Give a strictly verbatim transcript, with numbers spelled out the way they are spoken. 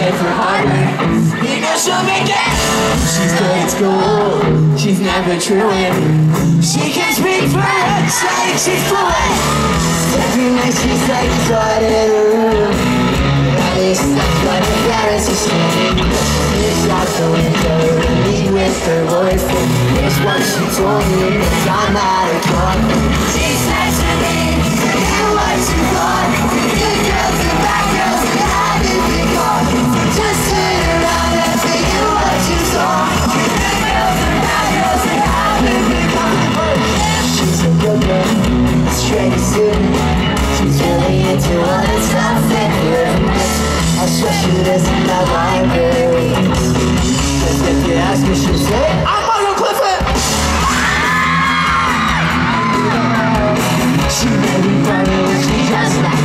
good for Harvard. You know she'll make it. She's good at school, she's never truant. She can speak French like she's fluent. Every night she's like God in a room. At least that's what her parents are saying. She's out the window to meet with her boyfriend. Here's what she told me, cause I'm at her conference. She said to me, forget what you thought. Good girls and bad girls that haven't been caught. Just turn around and forget what you saw. Good girls and bad girls that haven't been caught. She's a good girl, straight student. She's really into all the stuff that you're. I'll show you this in the library. Cause if you ask her, she'll say, I'm Michael Clifford! She may be funny when she dresses like